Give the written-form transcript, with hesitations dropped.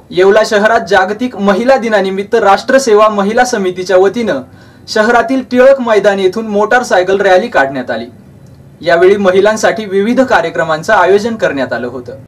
येवला शहरात जागतिक महिला दिनानिमित्त राष्ट्रसेवा महिला समितीच्या वतीनं शहरातील टिळक मैदान येथून मोटारसायकल रॅली काढण्यात आली। यावेळी महिलांसाठी विविध कार्यक्रमांचं आयोजन करण्यात आलं होतं।